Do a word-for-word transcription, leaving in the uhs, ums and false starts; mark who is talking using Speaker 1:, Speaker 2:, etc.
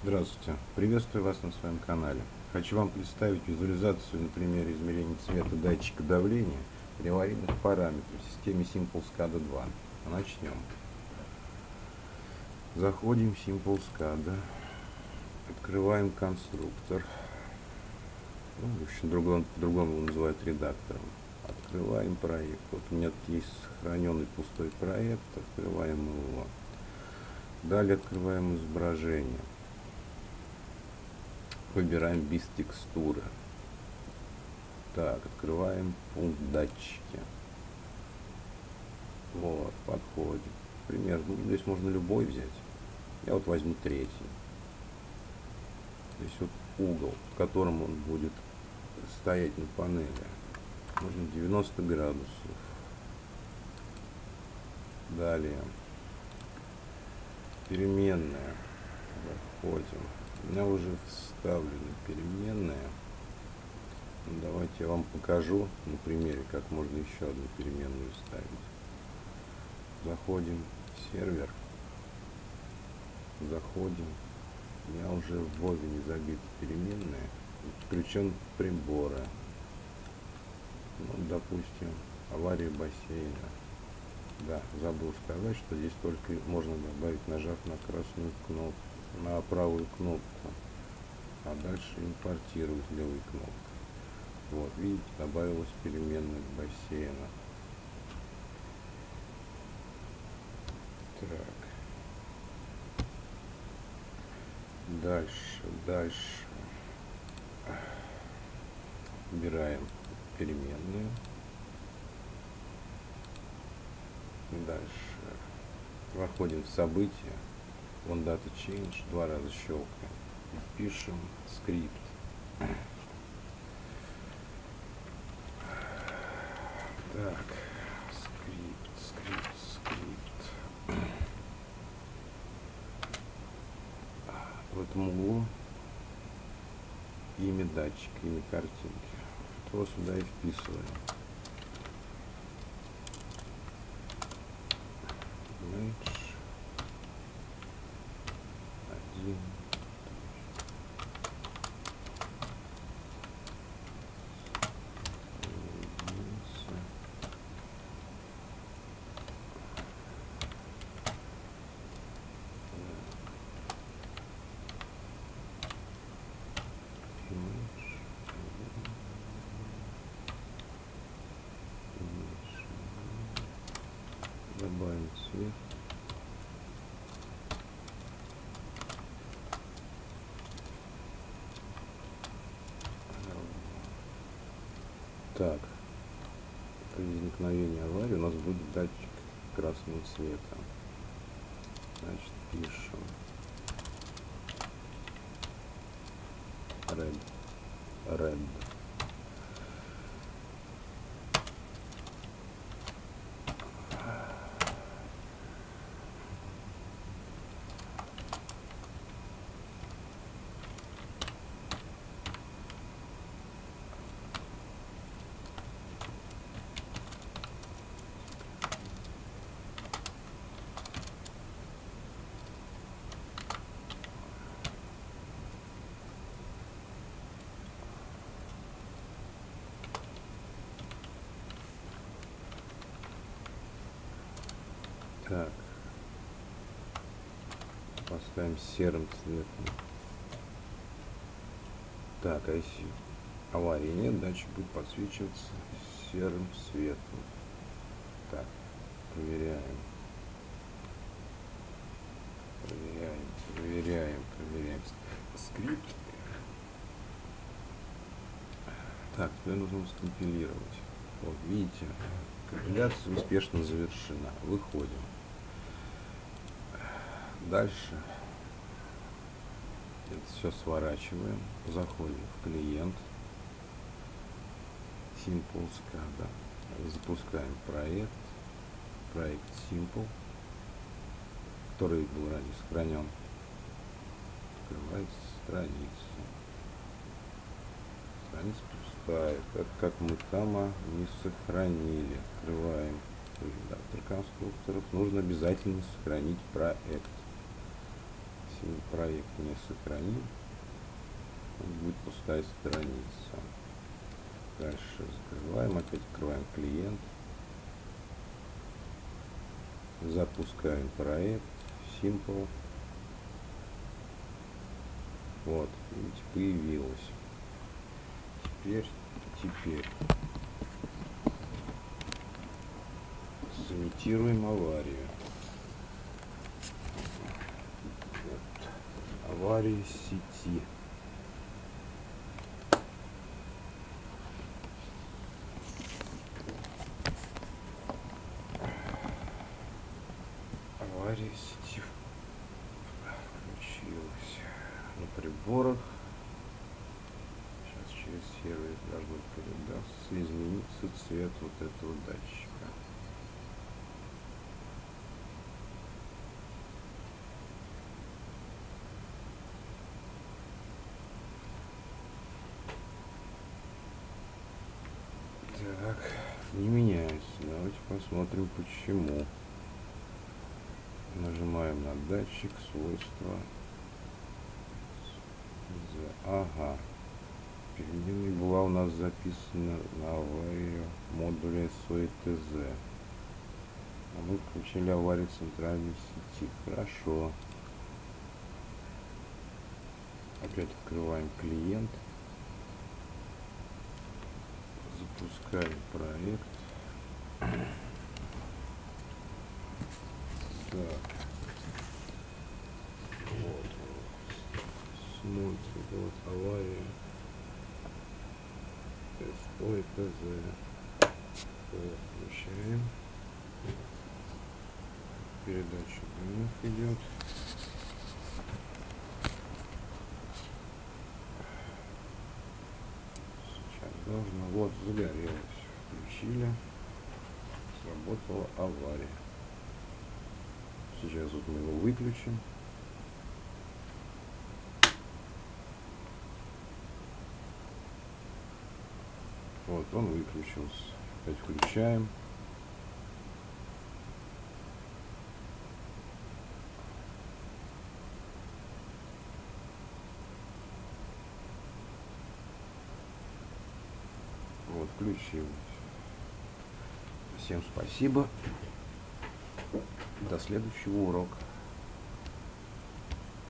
Speaker 1: Здравствуйте! Приветствую вас на своем канале. Хочу вам представить визуализацию на примере измерения цвета датчика давления при аварийных параметрах в системе Simple скада два. Начнем. Заходим в Simple скада, открываем конструктор. Ну, в общем, другом, по-другому его называют редактором. Открываем проект. Вот у меня тут есть сохраненный пустой проект. Открываем его. Далее открываем изображение. Выбираем без текстуры. Так, открываем пункт датчики. Вот, подходит. Пример, ну, здесь можно любой взять. Я вот возьму третий. Здесь вот угол, в котором он будет стоять на панели. Можно девяносто градусов. Далее. Переменная. Заходим. У меня уже вставлены переменные. Давайте я вам покажу на примере, как можно еще одну переменную ставить. Заходим в сервер. Заходим. У меня уже в Вове не забиты переменные. Подключен приборы. Ну, допустим, авария бассейна. Да, забыл сказать, что здесь только можно добавить, нажав на красную кнопку, на правую кнопку, а дальше импортировать левой кнопкой. Вот, видите, добавилась переменная бассейна. Так. Дальше, дальше. Убираем переменную. Дальше. Проходим в события. On Data Change. Два раза щелкаем. И пишем скрипт. Так. Скрипт, скрипт, скрипт. В этом углу имя датчика, имя картинки. То сюда и вписываем. Match один. Добавим цвет. Так, при возникновении аварии у нас будет датчик красного цвета. Значит, пишем red, red. Так, поставим серым цветом. Так, а если аварии нет, датчик будет подсвечиваться серым цветом. Так, проверяем. Проверяем, проверяем, проверяем. Скрипт. Так, теперь нужно скомпилировать. Вот, видите, компиляция успешно завершена. Выходим. Дальше это все сворачиваем, заходим в клиент Simple скада, запускаем проект, проект Simple, который был ранее сохранен. Открывается страница. Страница пустая, так как мы там не сохранили. Открываем редактор конструкторов. Нужно обязательно сохранить проект. Если проект не сохраним, будет пустая страница. Дальше закрываем, опять открываем клиент, запускаем проект Simple. Вот, видите, появилось. Теперь, теперь сымитируем аварию. Вот. Авария сети. Авария сети включилась на приборах. Сейчас через сервис должно передаться, измениться цвет вот этого датчика. Так, не меняется. Давайте посмотрим, почему. Нажимаем на датчик, свойства. Ага. Переменная была у нас записана на аварию модуля эс о и тэ зэ. А мы включили аварию центральной сети. Хорошо. Опять открываем клиент. Запускаем проект. Так. Вот. Смотрим. Вот авария эс о и тэ зэ. Вот, включаем. Передача данных идет. Сейчас должно. Вот, загорелось. Включили. Сработала авария. Сейчас вот мы его выключим. Вот, он выключился. Опять включаем. Вот, включилось. Всем спасибо. До следующего урока.